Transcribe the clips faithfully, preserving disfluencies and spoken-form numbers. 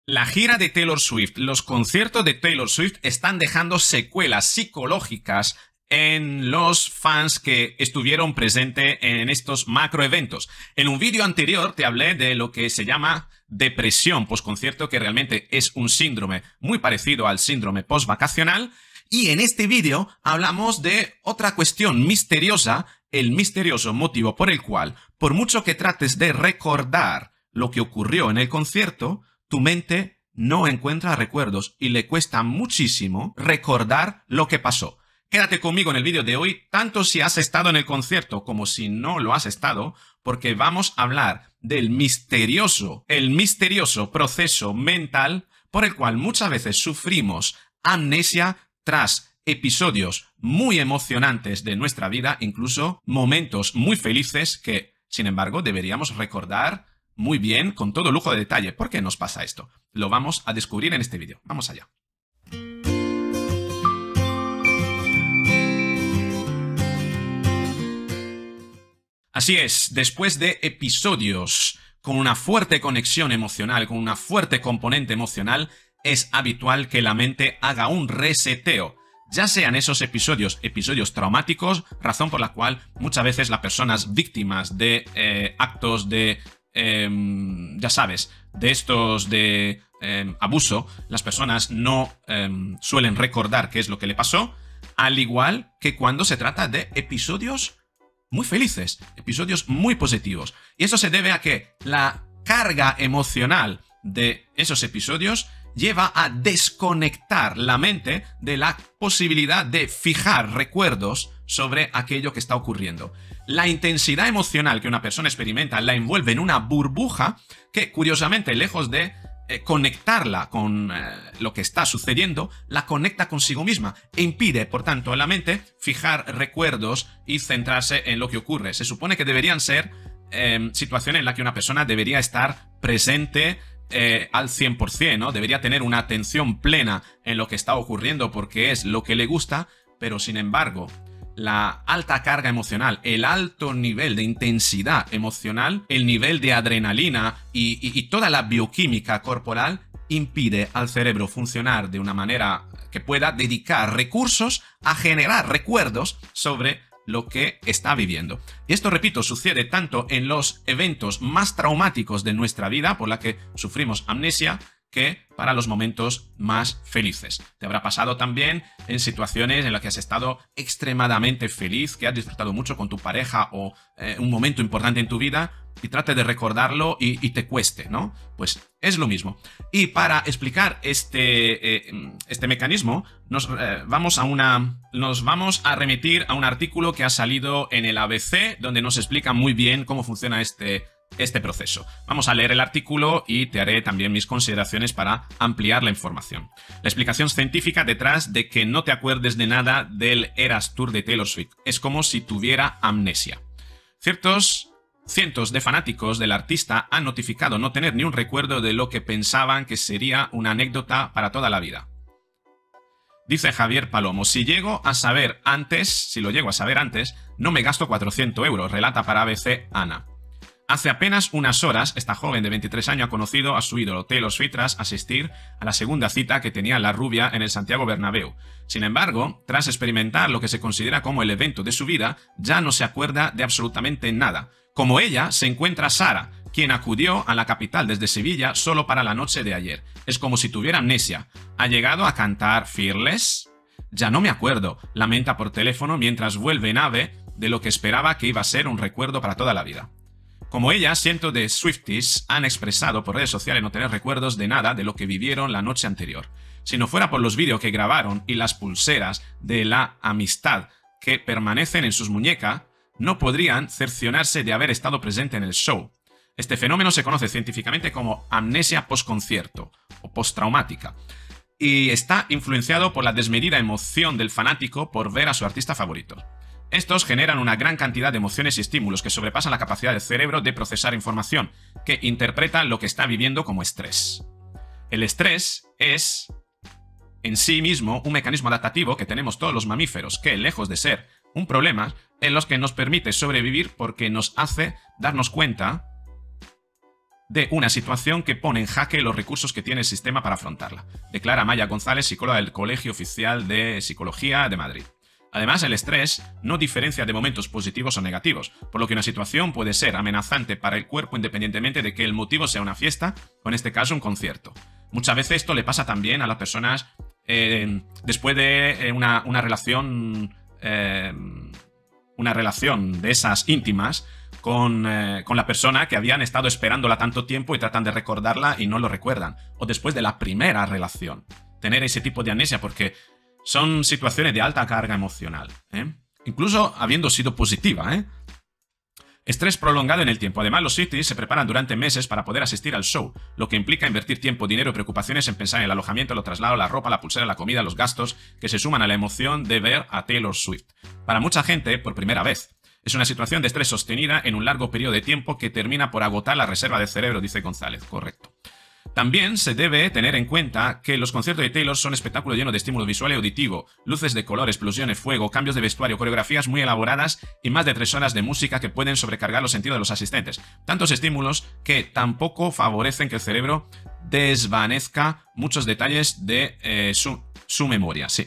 La gira de Taylor Swift, los conciertos de Taylor Swift están dejando secuelas psicológicas en los fans que estuvieron presentes en estos macroeventos. En un vídeo anterior te hablé de lo que se llama depresión postconcierto, que realmente es un síndrome muy parecido al síndrome postvacacional. Y en este vídeo hablamos de otra cuestión misteriosa, el misterioso motivo por el cual, por mucho que trates de recordar lo que ocurrió en el concierto, tu mente no encuentra recuerdos y le cuesta muchísimo recordar lo que pasó. Quédate conmigo en el vídeo de hoy, tanto si has estado en el concierto como si no lo has estado, porque vamos a hablar del misterioso, el misterioso proceso mental por el cual muchas veces sufrimos amnesia tras episodios muy emocionantes de nuestra vida, incluso momentos muy felices que, sin embargo, deberíamos recordar muy bien, con todo lujo de detalle. ¿Por qué nos pasa esto? Lo vamos a descubrir en este vídeo. Vamos allá. Así es, después de episodios con una fuerte conexión emocional, con una fuerte componente emocional, es habitual que la mente haga un reseteo. Ya sean esos episodios, episodios traumáticos, razón por la cual muchas veces las personas víctimas de eh, actos de, eh, ya sabes, de estos de eh, abuso, las personas no eh, suelen recordar qué es lo que le pasó, al igual que cuando se trata de episodios muy felices, episodios muy positivos. Y eso se debe a que la carga emocional de esos episodios lleva a desconectar la mente de la posibilidad de fijar recuerdos sobre aquello que está ocurriendo. La intensidad emocional que una persona experimenta la envuelve en una burbuja que, curiosamente, lejos de eh, conectarla con eh, lo que está sucediendo, la conecta consigo misma e impide, por tanto, a la mente fijar recuerdos y centrarse en lo que ocurre. Se supone que deberían ser eh, situaciones en las que una persona debería estar presente Eh, al cien por cien, ¿no? Debería tener una atención plena en lo que está ocurriendo porque es lo que le gusta, pero sin embargo, la alta carga emocional, el alto nivel de intensidad emocional, el nivel de adrenalina y, y, y toda la bioquímica corporal impide al cerebro funcionar de una manera que pueda dedicar recursos a generar recuerdos sobre lo que está viviendo. Y esto, repito, sucede tanto en los eventos más traumáticos de nuestra vida, por la que sufrimos amnesia, que para los momentos más felices. Te habrá pasado también en situaciones en las que has estado extremadamente feliz, que has disfrutado mucho con tu pareja o eh, un momento importante en tu vida y trate de recordarlo y, y te cueste, ¿no? Pues es lo mismo. Y para explicar este, eh, este mecanismo, nos, eh, vamos a una, nos vamos a remitir a un artículo que ha salido en el A B C, donde nos explica muy bien cómo funciona este este proceso. Vamos a leer el artículo y te haré también mis consideraciones para ampliar la información. La explicación científica detrás de que no te acuerdes de nada del Eras Tour de Taylor Swift. Es como si tuviera amnesia. Ciertos cientos de fanáticos del artista han notificado no tener ni un recuerdo de lo que pensaban que sería una anécdota para toda la vida. Dice Javier Palomo, si llego a saber antes, si lo llego a saber antes, no me gasto cuatrocientos euros, relata para A B C Ana. Hace apenas unas horas, esta joven de veintitrés años ha conocido a su ídolo Taylor Swift tras asistir a la segunda cita que tenía la rubia en el Santiago Bernabéu. Sin embargo, tras experimentar lo que se considera como el evento de su vida, ya no se acuerda de absolutamente nada. Como ella, se encuentra Sara, quien acudió a la capital desde Sevilla solo para la noche de ayer. Es como si tuviera amnesia. ¿Ha llegado a cantar Fearless? Ya no me acuerdo, lamenta por teléfono mientras vuelve en AVE de lo que esperaba que iba a ser un recuerdo para toda la vida. Como ella, cientos de Swifties han expresado por redes sociales no tener recuerdos de nada de lo que vivieron la noche anterior. Si no fuera por los vídeos que grabaron y las pulseras de la amistad que permanecen en sus muñecas, no podrían cerciorarse de haber estado presente en el show. Este fenómeno se conoce científicamente como amnesia postconcierto o postraumática y está influenciado por la desmedida emoción del fanático por ver a su artista favorito. Estos generan una gran cantidad de emociones y estímulos que sobrepasan la capacidad del cerebro de procesar información, que interpreta lo que está viviendo como estrés. El estrés es, en sí mismo, un mecanismo adaptativo que tenemos todos los mamíferos, que, lejos de ser un problema, en los que nos permite sobrevivir porque nos hace darnos cuenta de una situación que pone en jaque los recursos que tiene el sistema para afrontarla, declara Maya González, psicóloga del Colegio Oficial de Psicología de Madrid. Además, el estrés no diferencia de momentos positivos o negativos, por lo que una situación puede ser amenazante para el cuerpo independientemente de que el motivo sea una fiesta o en este caso un concierto. Muchas veces esto le pasa también a las personas eh, después de eh, una, una relación eh, una relación de esas íntimas con, eh, con la persona que habían estado esperándola tanto tiempo y tratan de recordarla y no lo recuerdan. O después de la primera relación. Tener ese tipo de amnesia porque son situaciones de alta carga emocional, ¿eh? Incluso habiendo sido positiva, ¿eh? Estrés prolongado en el tiempo. Además, los Swifties se preparan durante meses para poder asistir al show, lo que implica invertir tiempo, dinero y preocupaciones en pensar en el alojamiento, los traslados, la ropa, la pulsera, la comida, los gastos, que se suman a la emoción de ver a Taylor Swift. Para mucha gente, por primera vez. Es una situación de estrés sostenida en un largo periodo de tiempo que termina por agotar la reserva de cerebro, dice González. Correcto. También se debe tener en cuenta que los conciertos de Taylor son espectáculos llenos de estímulo visual y auditivo, luces de color, explosiones, fuego, cambios de vestuario, coreografías muy elaboradas y más de tres horas de música que pueden sobrecargar los sentidos de los asistentes. Tantos estímulos que tampoco favorecen que el cerebro desvanezca muchos detalles de eh, su, su memoria. Sí.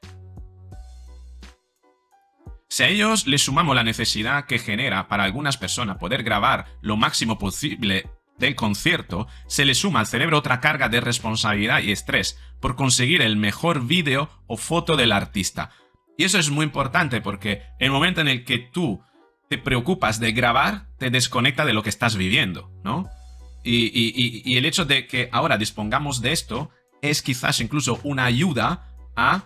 Si a ellos les sumamos la necesidad que genera para algunas personas poder grabar lo máximo posible del concierto, se le suma al cerebro otra carga de responsabilidad y estrés por conseguir el mejor vídeo o foto del artista. Y eso es muy importante porque el momento en el que tú te preocupas de grabar, te desconecta de lo que estás viviendo, ¿no? Y, y, y, y el hecho de que ahora dispongamos de esto es quizás incluso una ayuda a,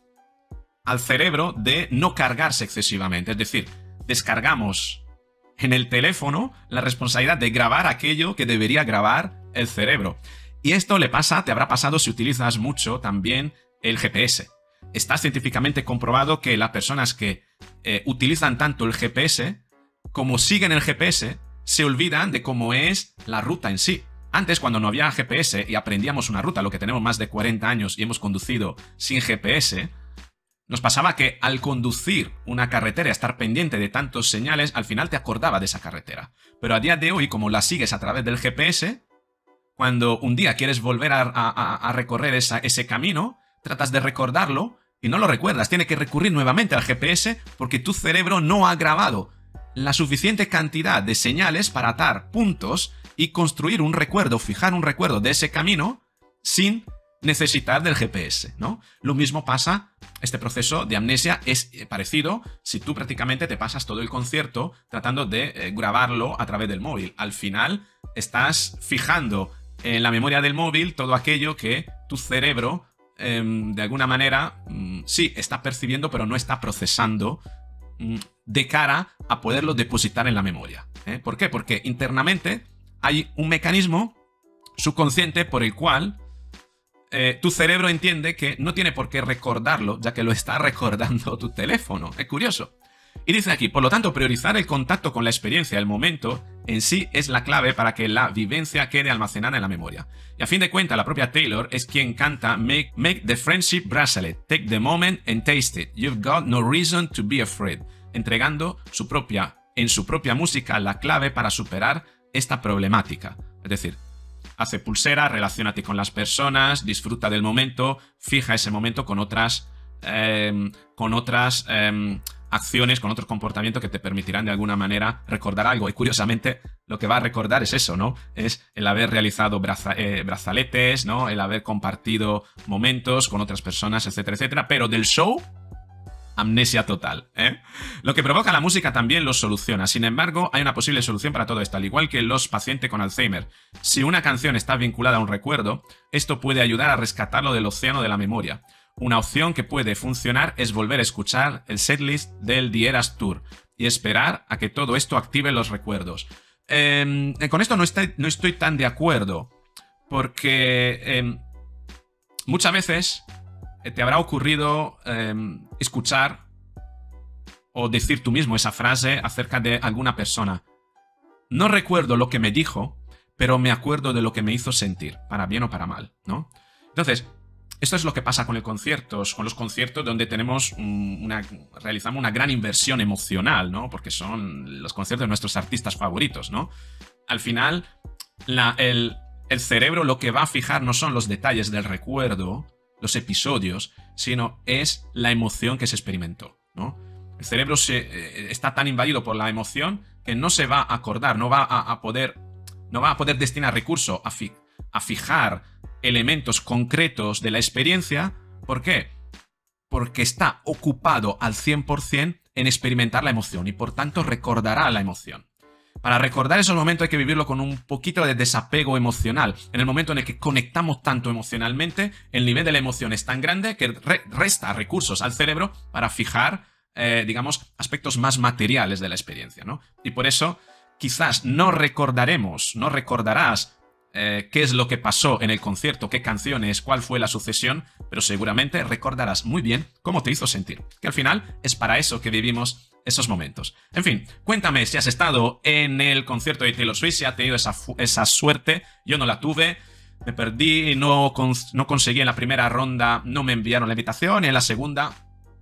al cerebro de no cargarse excesivamente. Es decir, descargamos en el teléfono la responsabilidad de grabar aquello que debería grabar el cerebro. Y esto le pasa, te habrá pasado si utilizas mucho también el G P S. Está científicamente comprobado que las personas que eh, utilizan tanto el G P S, como siguen el G P S, se olvidan de cómo es la ruta en sí. Antes, cuando no había G P S y aprendíamos una ruta, lo que tenemos más de cuarenta años y hemos conducido sin G P S, nos pasaba que al conducir una carretera y estar pendiente de tantos señales, al final te acordaba de esa carretera. Pero a día de hoy, como la sigues a través del G P S, cuando un día quieres volver a, a, a recorrer esa, ese camino, tratas de recordarlo y no lo recuerdas. Tienes que recurrir nuevamente al G P S porque tu cerebro no ha grabado la suficiente cantidad de señales para atar puntos y construir un recuerdo, fijar un recuerdo de ese camino sin necesitar del G P S, ¿no? Lo mismo pasa, este proceso de amnesia es parecido si tú prácticamente te pasas todo el concierto tratando de eh, grabarlo a través del móvil. Al final estás fijando en la memoria del móvil todo aquello que tu cerebro eh, de alguna manera mm, sí está percibiendo pero no está procesando mm, de cara a poderlo depositar en la memoria, ¿eh? ¿Por qué? Porque internamente hay un mecanismo subconsciente por el cual Eh, tu cerebro entiende que no tiene por qué recordarlo, ya que lo está recordando tu teléfono. Es curioso. Y dice aquí, por lo tanto, priorizar el contacto con la experiencia, el momento en sí es la clave para que la vivencia quede almacenada en la memoria. Y a fin de cuentas, la propia Taylor es quien canta Make, make the friendship bracelet, take the moment and taste it, you've got no reason to be afraid, entregando su propia, en su propia música la clave para superar esta problemática. Es decir, hace pulsera, relaciónate con las personas, disfruta del momento, fija ese momento con otras, eh, con otras eh, acciones, con otros comportamientos que te permitirán de alguna manera recordar algo. Y curiosamente lo que va a recordar es eso, ¿no? Es el haber realizado braza, eh, brazaletes, ¿no? El haber compartido momentos con otras personas, etcétera, etcétera. Pero del show, amnesia total, ¿eh? Lo que provoca la música también lo soluciona. Sin embargo, hay una posible solución para todo esto, al igual que los pacientes con Alzheimer. Si una canción está vinculada a un recuerdo, esto puede ayudar a rescatarlo del océano de la memoria. Una opción que puede funcionar es volver a escuchar el setlist del The Eras Tour y esperar a que todo esto active los recuerdos. Eh, con esto no estoy, no estoy tan de acuerdo, porque eh, muchas veces te habrá ocurrido eh, escuchar o decir tú mismo esa frase acerca de alguna persona. No recuerdo lo que me dijo, pero me acuerdo de lo que me hizo sentir, para bien o para mal, ¿no? Entonces, esto es lo que pasa con el conciertos, con los conciertos donde tenemos una, realizamos una gran inversión emocional, ¿no? Porque son los conciertos de nuestros artistas favoritos, ¿no? Al final, la, el, el cerebro lo que va a fijar no son los detalles del recuerdo, los episodios, sino es la emoción que se experimentó, ¿no? El cerebro se, eh, está tan invadido por la emoción que no se va a acordar, no va a, a poder, no va a poder destinar recursos a, fi, a fijar elementos concretos de la experiencia. ¿Por qué? Porque está ocupado al cien por cien en experimentar la emoción y por tanto recordará la emoción. Para recordar esos momentos hay que vivirlo con un poquito de desapego emocional. En el momento en el que conectamos tanto emocionalmente, el nivel de la emoción es tan grande que re resta recursos al cerebro para fijar, eh, digamos, aspectos más materiales de la experiencia, ¿no? Y por eso quizás no recordaremos, no recordarás eh, qué es lo que pasó en el concierto, qué canciones, cuál fue la sucesión, pero seguramente recordarás muy bien cómo te hizo sentir. Que al final es para eso que vivimos esos momentos. En fin, cuéntame si has estado en el concierto de Taylor Swift, si has tenido esa, esa suerte. Yo no la tuve, me perdí, no, cons no conseguí en la primera ronda, no me enviaron la invitación. En la segunda,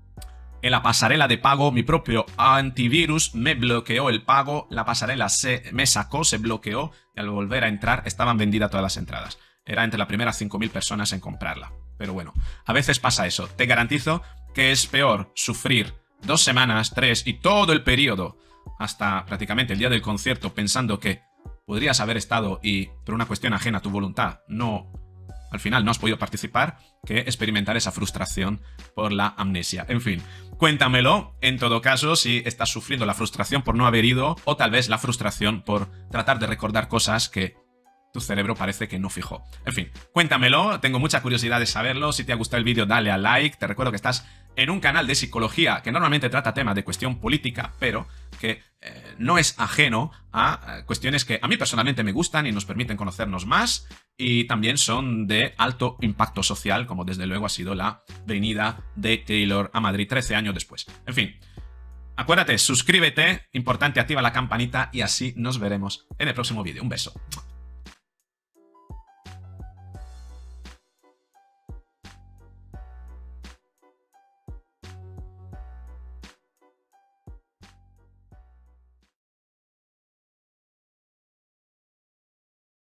en la pasarela de pago, mi propio antivirus me bloqueó el pago, la pasarela se me sacó, se bloqueó y al volver a entrar estaban vendidas todas las entradas. Era entre las primeras cinco mil personas en comprarla. Pero bueno, a veces pasa eso. Te garantizo que es peor sufrir dos semanas, tres y todo el periodo hasta prácticamente el día del concierto pensando que podrías haber estado y por una cuestión ajena a tu voluntad no, al final no has podido participar, que experimentar esa frustración por la amnesia. En fin, cuéntamelo en todo caso si estás sufriendo la frustración por no haber ido o tal vez la frustración por tratar de recordar cosas que tu cerebro parece que no fijó. En fin, cuéntamelo, tengo mucha curiosidad de saberlo. Si te ha gustado el vídeo, dale a like. Te recuerdo que estás en un canal de psicología que normalmente trata temas de cuestión política, pero que eh, no es ajeno a eh, cuestiones que a mí personalmente me gustan y nos permiten conocernos más, y también son de alto impacto social, como desde luego ha sido la venida de Taylor a Madrid trece años después. En fin, acuérdate, suscríbete, importante, activa la campanita y así nos veremos en el próximo vídeo. Un beso.